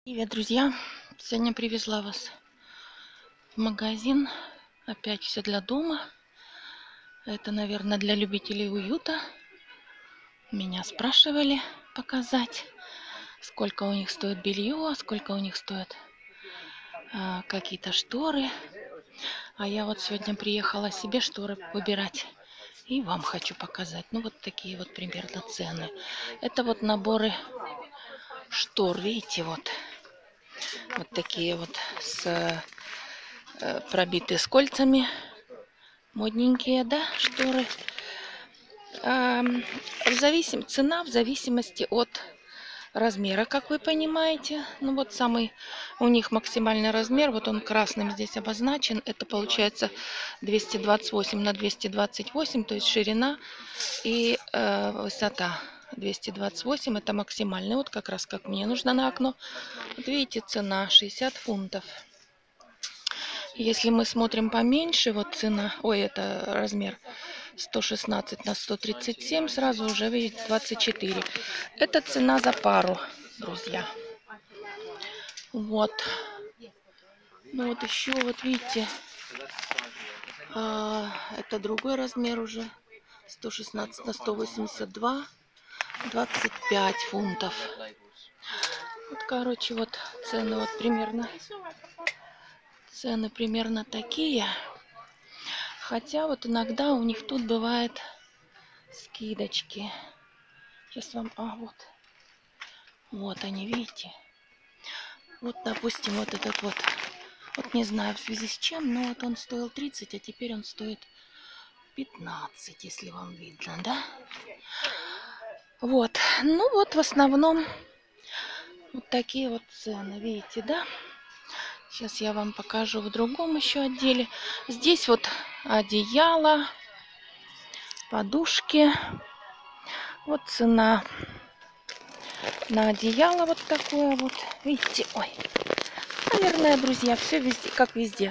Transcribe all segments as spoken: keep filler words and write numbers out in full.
Привет, друзья! Сегодня привезла вас в магазин. Опять все для дома. Это, наверное, для любителей уюта. Меня спрашивали показать, сколько у них стоит белье, сколько у них стоят а, какие-то шторы. А я вот сегодня приехала себе шторы выбирать. И вам хочу показать. Ну, вот такие вот примерно цены. Это вот наборы штор. Видите, вот. Вот такие вот с э, пробитые с кольцами. Модненькие, да, шторы. А, в зависим... Цена в зависимости от размера, как вы понимаете. Ну вот самый у них максимальный размер, вот он красным здесь обозначен. Это получается двести двадцать восемь на двести двадцать восемь, то есть ширина и э, высота. двести двадцать восемь это максимальный, вот как раз как мне нужно на окно. Вот видите, цена шестьдесят фунтов. Если мы смотрим поменьше, вот цена, ой, это размер сто шестнадцать на сто тридцать семь, сразу уже видите двадцать четыре. Это цена за пару, друзья. Вот. Ну вот еще, вот видите, а, это другой размер уже. сто шестнадцать на сто восемьдесят два, двадцать пять фунтов. Вот, короче, вот цены вот примерно, цены примерно такие. Хотя вот иногда у них тут бывает скидочки. Сейчас вам... А, вот. Вот они, видите? Вот, допустим, вот этот вот. Вот не знаю в связи с чем, но вот он стоил тридцать, а теперь он стоит пятнадцать, если вам видно, да? Вот. Ну вот в основном вот такие вот цены, видите, да? Сейчас я вам покажу в другом еще отделе. Здесь вот одеяло, подушки. Вот цена на одеяло вот такое вот. Видите, ой. Наверное, друзья, все везде, как везде.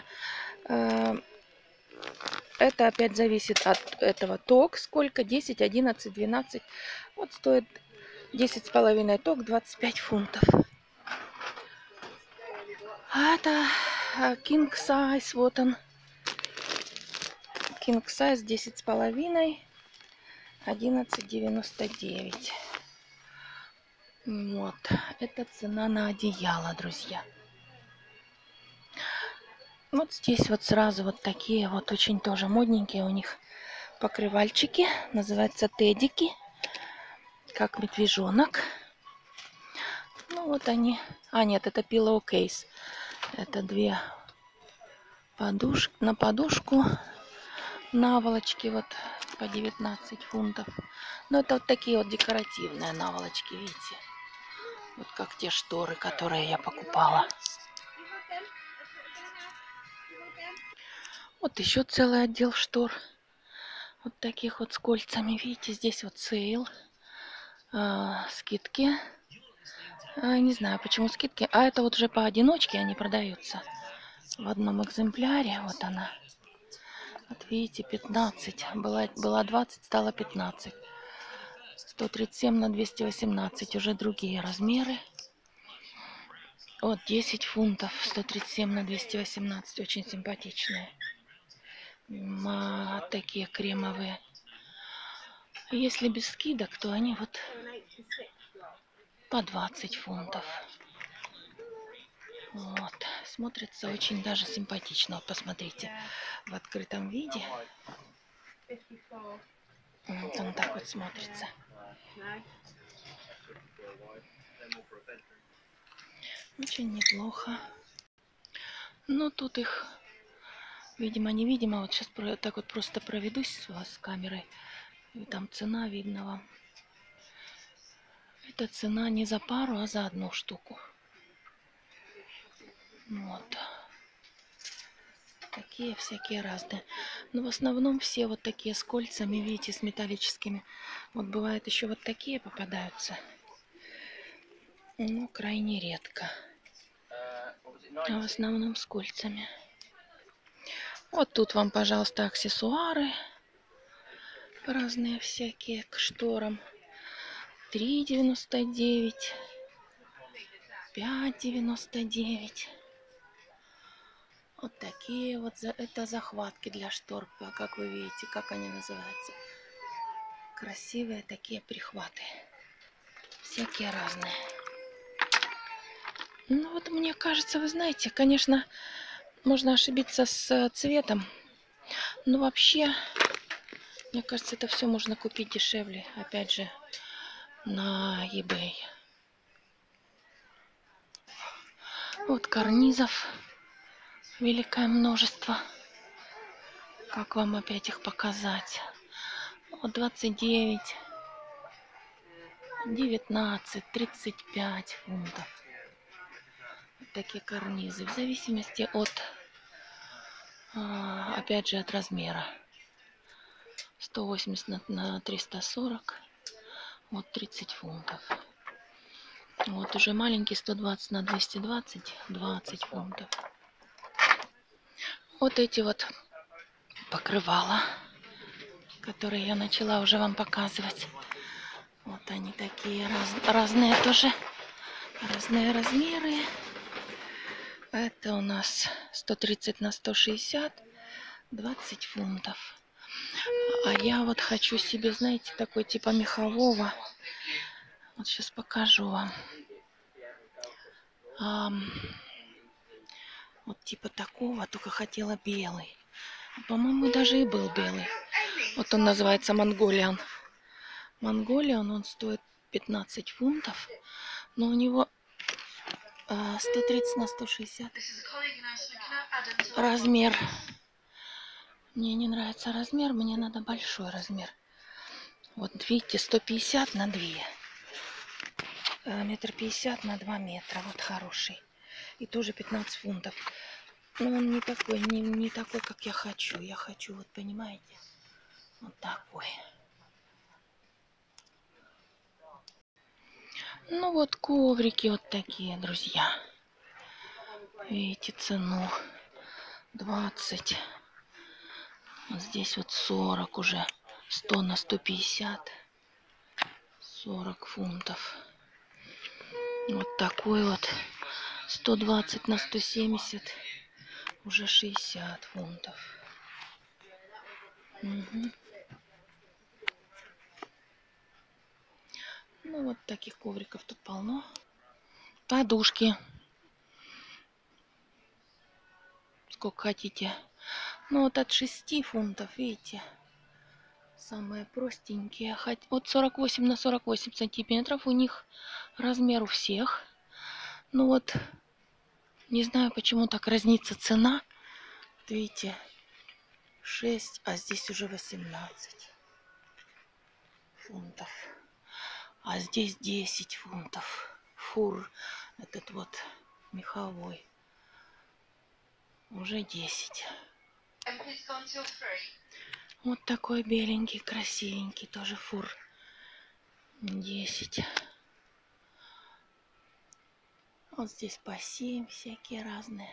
Это опять зависит от этого ток. Сколько? десять, одиннадцать, двенадцать. Вот стоит десять с половиной ток, двадцать пять фунтов. А это King Size, вот он. King Size десять с половиной, одиннадцать девяносто девять. Вот, это цена на одеяло, друзья. Вот здесь вот сразу вот такие вот очень тоже модненькие у них покрывальчики. Называются тедики, как медвежонок. Ну вот они. А нет, это pillow case. Это две подушки на подушку, наволочки вот по девятнадцать фунтов. Но это вот такие вот декоративные наволочки, видите? Вот как те шторы, которые я покупала. Вот еще целый отдел штор. Вот таких вот с кольцами. Видите, здесь вот сейл. А, скидки. А, не знаю, почему скидки. А это вот уже поодиночке они продаются. В одном экземпляре. Вот она. Вот видите, пятнадцать. Была, была двадцать, стало пятнадцать. сто тридцать семь на двести восемнадцать. Уже другие размеры. Вот десять фунтов. сто тридцать семь на двести восемнадцать. Очень симпатичные. Ма, такие кремовые. Если без скидок, то они вот по двадцать фунтов. Вот. Смотрится очень даже симпатично. Вот посмотрите. В открытом виде. Вот он так вот смотрится. Очень неплохо. Ну, тут их, видимо-невидимо. Вот сейчас так вот просто проведусь с вас с камерой. И там цена видно вам. Это цена не за пару, а за одну штуку. Вот. Такие всякие разные. Но в основном все вот такие с кольцами, видите, с металлическими. Вот бывает еще вот такие попадаются. Но крайне редко. А в основном с кольцами. Вот тут вам, пожалуйста, аксессуары. Разные всякие к шторам. три девяносто девять. пять девяносто девять. Вот такие вот, это захватки для штор, как вы видите, как они называются. Красивые такие прихваты. Всякие разные. Ну вот мне кажется, вы знаете, конечно, можно ошибиться с цветом. Но вообще, мне кажется, это все можно купить дешевле. Опять же, на eBay. Вот карнизов великое множество. Как вам опять их показать? Вот двадцать девять, девятнадцать, тридцать пять фунтов. Вот такие карнизы. В зависимости от, опять же, от размера. сто восемьдесят на триста сорок. Вот тридцать фунтов. Вот уже маленький сто двадцать на двести двадцать. двадцать фунтов. Вот эти вот покрывала, которые я начала уже вам показывать. Вот они такие раз, разные тоже. Разные размеры. Это у нас сто тридцать на сто шестьдесят. двадцать фунтов. А я вот хочу себе, знаете, такой типа мехового. Вот сейчас покажу вам. А, вот типа такого, только хотела белый. По-моему, даже и был белый. Вот он называется Монголиан. Монголиан, он стоит пятнадцать фунтов. Но у него а, сто тридцать на сто шестьдесят. Размер. Мне не нравится размер, мне надо большой размер. Вот видите, сто пятьдесят на два. Метр пятьдесят на два метра. Вот хороший. И тоже пятнадцать фунтов. Но он не такой, не, не такой, как я хочу. Я хочу, вот понимаете, вот такой. Ну вот коврики вот такие, друзья. Видите цену. двадцать. Вот здесь вот сорок уже. сто на сто пятьдесят. сорок фунтов. Вот такой вот. сто двадцать на сто семьдесят. Уже шестьдесят фунтов. Угу. Ну вот таких ковриков тут полно. Подушки. Сколько хотите. Ну вот от шести фунтов, видите. Самые простенькие. От сорок восемь на сорок восемь сантиметров у них размер у всех. Ну вот, не знаю, почему так разнится цена. Видите, шесть, а здесь уже восемнадцать фунтов. А здесь десять фунтов. Фур, этот вот меховой. Уже десять. Вот такой беленький, красивенький, тоже фур. десять. Вот здесь по семь, всякие разные.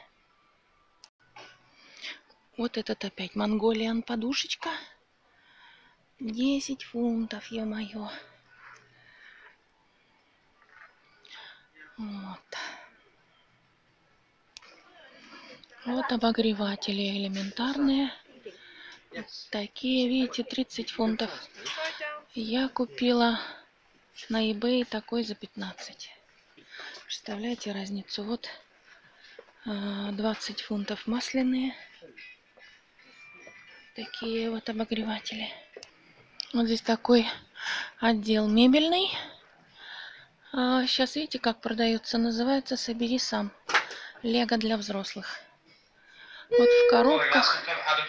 Вот этот опять Монголиан подушечка. десять фунтов, ё-моё. Вот. Вот обогреватели элементарные. Вот такие, видите, тридцать фунтов. Я купила на eBay такой за пятнадцать. Представляете разницу? Вот двадцать фунтов масляные. Такие вот обогреватели. Вот здесь такой отдел мебельный. А сейчас видите, как продается. Называется «Собери сам». Лего для взрослых. Вот в коробках.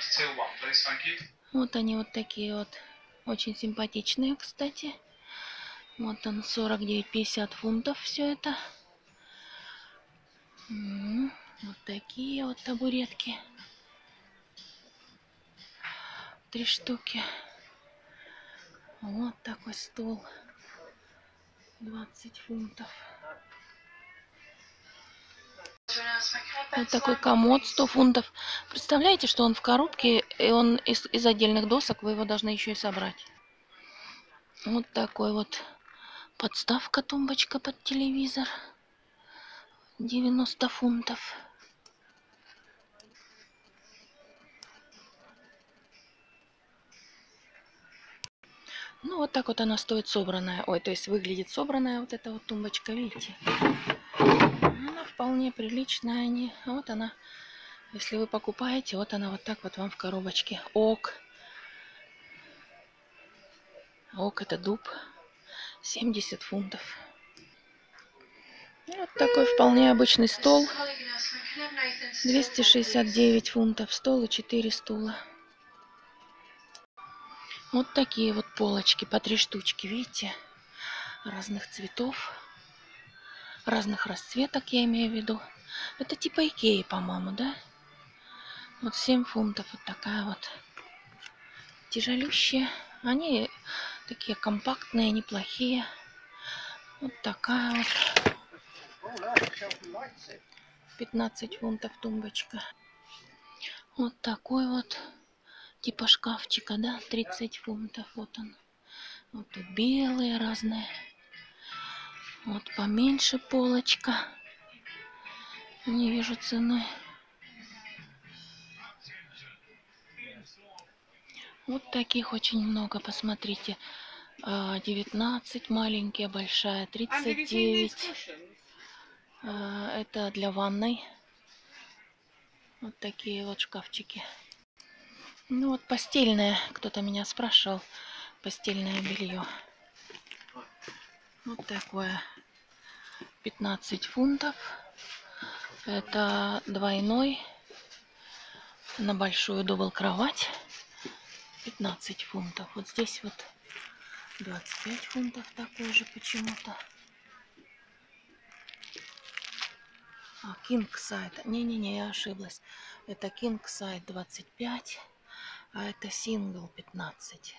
Вот они вот такие вот. Очень симпатичные, кстати. Вот он, сорок девять пятьдесят фунтов все это. Вот такие вот табуретки. Три штуки. Вот такой стол. двадцать фунтов. Вот такой комод, сто фунтов. Представляете, что он в коробке, и он из, из отдельных досок, вы его должны еще и собрать. Вот такой вот подставка, тумбочка под телевизор. девяносто фунтов. Ну, вот так вот она стоит собранная. Ой, то есть выглядит собранная вот эта вот тумбочка, видите? Она вполне приличная. Не... Вот она, если вы покупаете, вот она вот так вот вам в коробочке. Ок. Ок, это дуб. семьдесят фунтов. Вот такой вполне обычный стол. двести шестьдесят девять фунтов. Стол и четыре стула. Вот такие вот полочки по три штучки, видите? Разных цветов. Разных расцветок, я имею в виду. Это типа Икеи, по-моему, да? Вот семь фунтов. Вот такая вот. Тяжелющие. Они такие компактные, неплохие. Вот такая вот. пятнадцать фунтов тумбочка. Вот такой вот. Типа шкафчика, да? тридцать фунтов. Вот он. Вот тут белые разные. Вот поменьше полочка. Не вижу цены. Вот таких очень много, посмотрите. девятнадцать, маленькие, большая, тридцать девять. Это для ванной. Вот такие вот шкафчики. Ну вот постельное, кто-то меня спрашивал. Постельное белье. Вот такое. пятнадцать фунтов. Это двойной. На большую дубл кровать. пятнадцать фунтов. Вот здесь вот двадцать пять фунтов такой же почему-то. А, King Side. Не-не-не, я ошиблась. Это King Side двадцать пять, а это Single пятнадцать.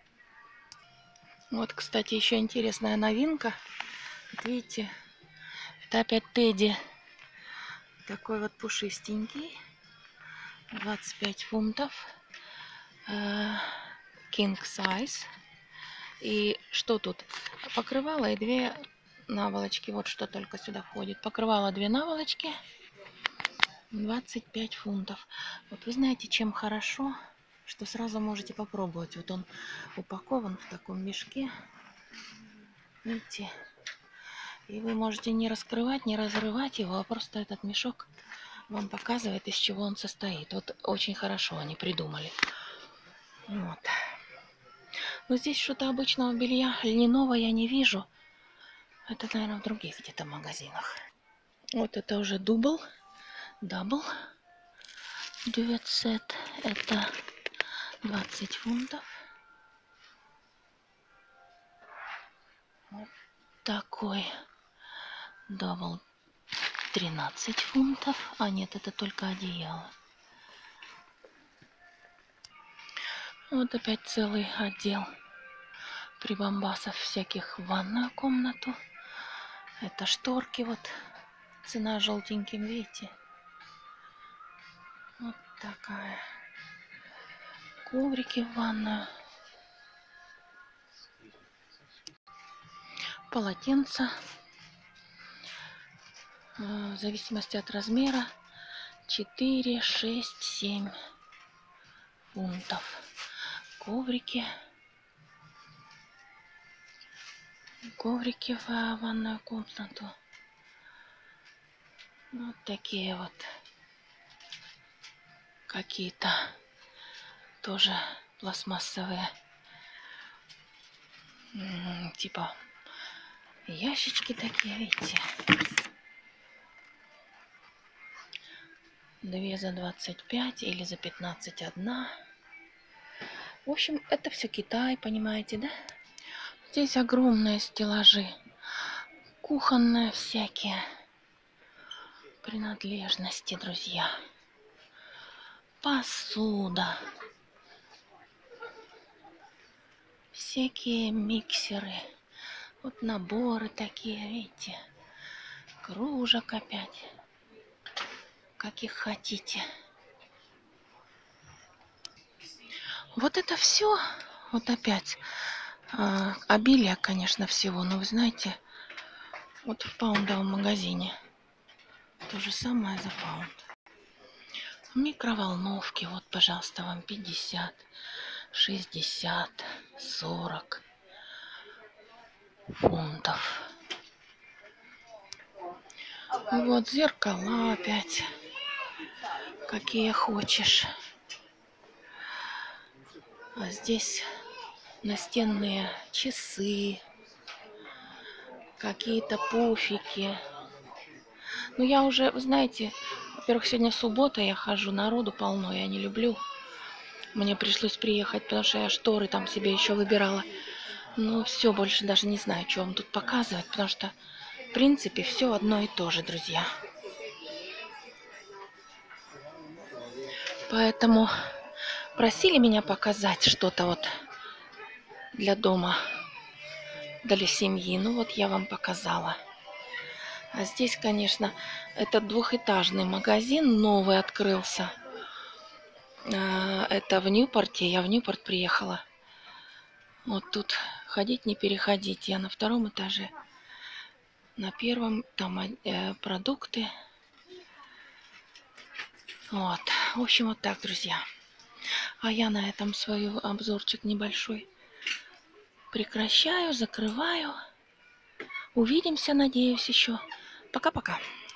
Вот, кстати, еще интересная новинка. Вот видите, это опять Тедди. Такой вот пушистенький. двадцать пять фунтов. King Size. И что тут? Покрывало и две наволочки. Вот что только сюда входит. Покрывало две наволочки. двадцать пять фунтов. Вот вы знаете, чем хорошо, что сразу можете попробовать. Вот он упакован в таком мешке. Видите? И вы можете не раскрывать, не разрывать его, а просто этот мешок вам показывает, из чего он состоит. Вот очень хорошо они придумали. Вот. Но здесь что-то обычного белья льняного я не вижу. Это, наверное, в других где-то магазинах. Вот это уже дубл. Дабл. Duvet set. Это двадцать фунтов. Вот такой. Дабл. тринадцать фунтов. А нет, это только одеяло. Вот опять целый отдел прибамбасов всяких в ванную комнату. Это шторки вот. Цена желтеньким, видите? Вот такая. Коврики в ванную. Полотенца. В зависимости от размера. четыре, шесть, семь фунтов. Коврики. Коврики в ванную комнату. Вот такие вот. Какие-то тоже пластмассовые. Типа ящички такие, видите. Две за двадцать пять или за пятнадцать одна. В общем, это все Китай, понимаете, да? Здесь огромные стеллажи. Кухонные всякие принадлежности, друзья. Посуда. Всякие миксеры. Вот наборы такие, видите. Кружек опять. Каких хотите. Вот это все. Вот опять. Э, обилие, конечно, всего. Но вы знаете, вот в паундовом магазине То же самое за паунд. Микроволновки, вот, пожалуйста, вам пятьдесят, шестьдесят, сорок фунтов. Вот зеркала опять, какие хочешь. А здесь настенные часы, какие-то пуфики. Ну, я уже, вы знаете, во-первых, сегодня суббота, я хожу, народу полно, я не люблю. Мне пришлось приехать, потому что я шторы там себе еще выбирала. Ну, все, больше даже не знаю, что вам тут показывать, потому что, в принципе, все одно и то же, друзья. Поэтому просили меня показать что-то вот для дома, для семьи. Ну, вот я вам показала. А здесь, конечно, это двухэтажный магазин, новый открылся. Это в Ньюпорте, я в Ньюпорт приехала. Вот тут ходить не переходить. Я на втором этаже. На первом там э, продукты. Вот. В общем, вот так, друзья. А я на этом свой обзорчик небольшой прекращаю, закрываю. Увидимся, надеюсь, еще. Пока-пока.